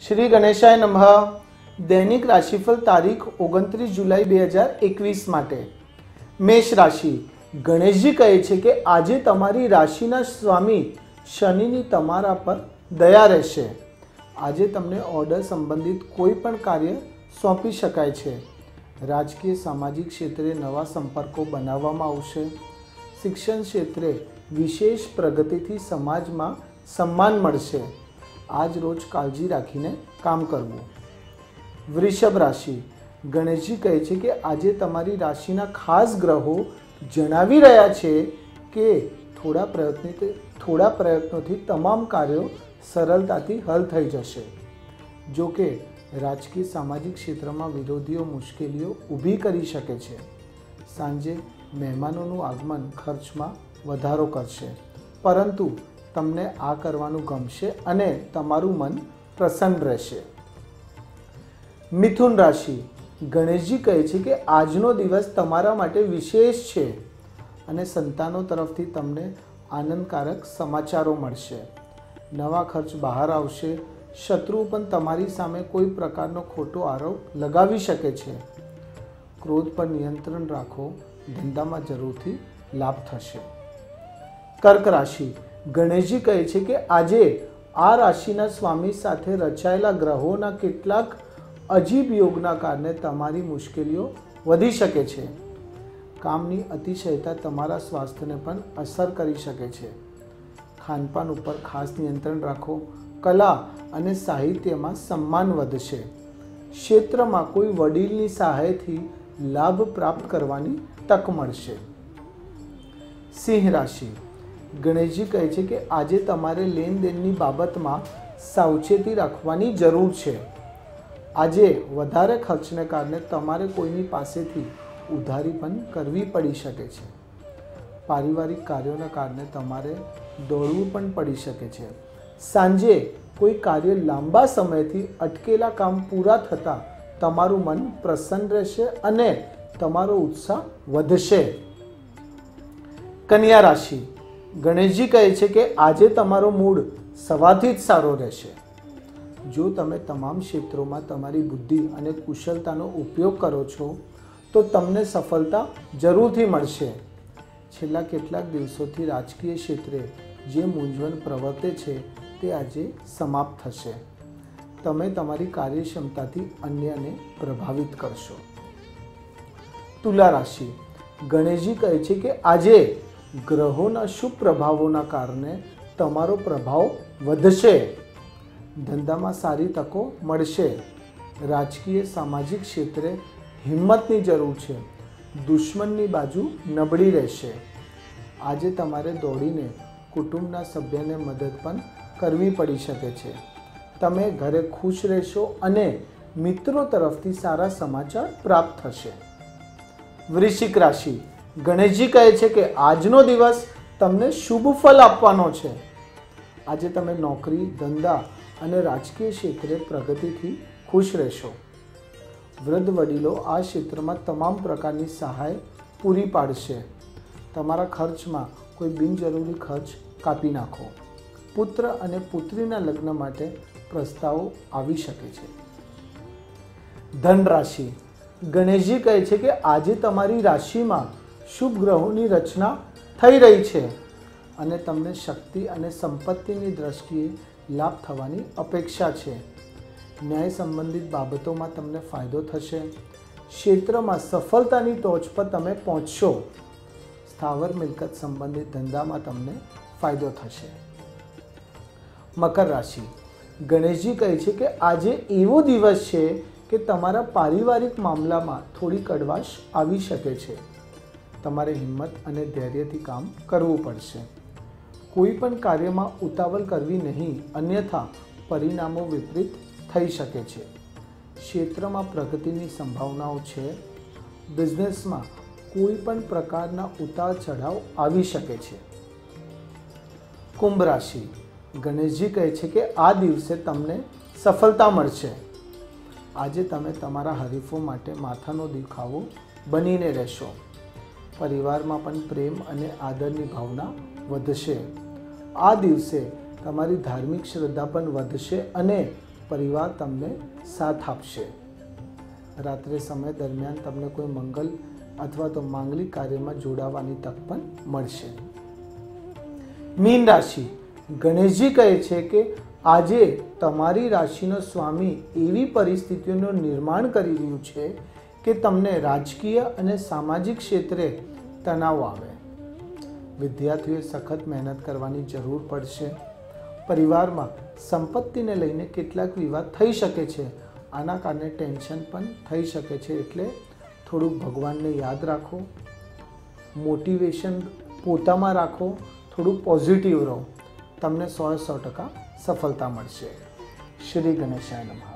श्री गणेशाय नमः। दैनिक राशिफल तारीख 29 जुलाई 2021 માટે મેષ રાશિ। ગણેશજી કહે છે કે આજે તમારી રાશિના સ્વામી શનિની તમારા પર દયા રહેશે। આજે તમને ઓર્ડર સંબંધિત કોઈ પણ કાર્ય સોંપી શકાય છે। રાજકીય સામાજિક ક્ષેત્રે નવા સંપર્કો બનાવવામાં આવશે। શિક્ષણ ક્ષેત્રે વિશેષ પ્રગતિથી સમાજમાં સન્માન મળશે। આજ રોજ કાળજી રાખીને કામ કરવું। વૃષભ રાશિ। ગણેશજી કહે છે કે આજે તમારી રાશિના ખાસ ગ્રહો જણાવી રહ્યા છે કે થોડા પ્રયત્નોથી તમામ કાર્યો સરળતાથી હલ થઈ જશે। જો કે રાજકીય સામાજિક ક્ષેત્રમાં વિરોધીઓ મુશ્કેલીઓ ઊભી કરી શકે છે। સાંજે મહેમાનોનું આગમન ખર્ચમાં વધારો કરશે, પરંતુ તમને આ કરવાનું ગમશે અને તમારું મન પ્રસન્ન રહેશે। મિથુન રાશિ। ગણેશજી કહે છે કે આજનો દિવસ તમારા માટે વિશેષ છે અને સંતાનો તરફથી તમને આનંદકારક સમાચારો મળશે। નવા ખર્ચ બહાર આવશે। શત્રુ પણ તમારી સામે કોઈ પ્રકારનો ખોટો આરોપ લગાવી શકે છે। ક્રોધ પર નિયંત્રણ રાખો, ધંધામાં જરૂરથી લાભ થશે। કર્ક રાશિ। ગણેશજી કહે છે કે આજે આ રાશિના સ્વામી સાથે રચાયેલા ગ્રહોના કેટલાક અજીબ યોગના કારણે તમારી મુશ્કેલીઓ વધી શકે છે। કામની અતિશયતા તમારા સ્વાસ્થ્યને પણ અસર કરી શકે છે। ખાનપાન ઉપર ખાસ નિયંત્રણ રાખો। કલા અને સાહિત્યમાં સન્માન વધશે। ક્ષેત્રમાં કોઈ વડીલની સહાયથી લાભ પ્રાપ્ત કરવાની તક મળશે। સિંહ રાશિ। ગણેશજી કહે છે કે આજે તમારે લેનદેનની બાબતમાં સાવચેતી રાખવાની જરૂર છે। આજે વધારે ખર્ચને કારણે તમારે કોઈની પાસેથી ઉધારી પણ કરવી પડી શકે છે। પારિવારિક કાર્યોના કારણે તમારે દોડવું પણ પડી શકે છે। સાંજે કોઈ કાર્ય લાંબા સમયથી અટકેલા કામ પૂરા થતાં તમારું મન પ્રસન્ન રહેશે અને તમારો ઉત્સાહ વધશે। કન્યા રાશિ। ગણેશજી કહે છે કે આજે તમારો મૂડ સવારથી જ સારો રહેશે। જો તમે તમામ ક્ષેત્રોમાં તમારી બુદ્ધિ અને કુશળતાનો ઉપયોગ કરો છો તો તમને સફળતા જરૂરથી મળશે। છેલ્લા કેટલાક દિવસોથી રાજકીય ક્ષેત્રે જે મૂંઝવણ પ્રવર્તે છે તે આજે સમાપ્ત થશે। તમે તમારી કાર્યક્ષમતાથી અન્યને પ્રભાવિત કરશો। તુલા રાશિ। ગણેશજી કહે છે કે આજે ગ્રહોના શુભ પ્રભાવોના કારણે તમારો પ્રભાવ વધશે। ધંધામાં સારી તકો મળશે। રાજકીય સામાજિક ક્ષેત્રે હિંમતની જરૂર છે। દુશ્મનની બાજુ નબળી રહેશે। આજે તમારે દોડીને કુટુંબના સભ્યને મદદ પણ કરવી પડી શકે છે। તમે ઘરે ખુશ રહેશો અને મિત્રો તરફથી સારા સમાચાર પ્રાપ્ત થશે। વૃશ્ચિક રાશિ। ગણેશજી કહે છે કે આજનો દિવસ તમને શુભ ફળ આપવાનો છે। આજે તમે નોકરી, ધંધા અને રાજકીય ક્ષેત્રે પ્રગતિથી ખુશ રહેશો। વૃદ્ધ વડીલો આ ક્ષેત્રમાં તમામ પ્રકારની સહાય પૂરી પાડશે। તમારા ખર્ચમાં કોઈ બિનજરૂરી ખર્ચ કાપી નાખો। પુત્ર અને પુત્રીના લગ્ન માટે પ્રસ્તાવો આવી શકે છે। ધન રાશિ। ગણેશજી કહે છે કે આજે તમારી રાશિમાં શુભ ગ્રહોની રચના થઈ રહી છે અને તમને શક્તિ અને સંપત્તિની દ્રષ્ટિએ લાભ થવાની અપેક્ષા છે। ન્યાય સંબંધિત બાબતોમાં તમને ફાયદો થશે। ક્ષેત્રમાં સફળતાની ટોચ પર તમે પહોંચશો। સ્થાવર મિલકત સંબંધિત ધંધામાં તમને ફાયદો થશે। મકર રાશિ। ગણેશજી કહે છે કે આજે એવો દિવસ છે કે તમારા પારિવારિક મામલામાં થોડી કડવાશ આવી શકે છે। તમારે હિંમત અને ધૈર્યથી કામ કરવું પડશે। કોઈ પણ કાર્યમાં ઉતાવળ કરવી નહીં, અન્યથા પરિણામો વિપરીત થઈ શકે છે। ક્ષેત્રમાં પ્રગતિની સંભાવનાઓ છે। બિઝનેસમાં કોઈ પણ પ્રકારના ઉતાર ચઢાવ આવી શકે છે। કુંભ રાશિ। ગણેશજી કહે છે કે આ દિવસે તમને સફળતા મળશે। આજે તમે તમારા હરીફો માટે માથાનો દુખાવો બનીને રહેશો। પરિવારમાં પણ પ્રેમ અને આદરની ભાવના વધશે। આ દિવસે તમારી ધાર્મિક શ્રદ્ધા પણ વધશે અને પરિવાર તમને સાથ આપશે. રાત્રે સમય દરમિયાન તમને કોઈ મંગલ અથવા તો માંગલિક કાર્યમાં જોડાવાની તક પણ મળશે. મીન રાશિ. ગણેશજી કહે છે કે આજે તમારી રાશિનો સ્વામી એવી પરિસ્થિતિઓનું નિર્માણ કરી રહ્યું છે કે તમને રાજકીય અને સામાજિક ક્ષેત્રે તણાવ આવે. વિદ્યાર્થીઓએ સખત મહેનત કરવાની જરૂર પડશે. પરિવારમાં સંપત્તિને લઈને કેટલાક વિવાદ થઈ શકે છે. આના કારણે ટેન્શન પણ થઈ શકે છે. એટલે થોડુંક ભગવાનને યાદ રાખો, મોટિવેશન પોતામાં રાખો, થોડુંક પોઝિટિવ રહો. તમને 100% સફળતા મળશે. શ્રી ગણેશાય નમઃ.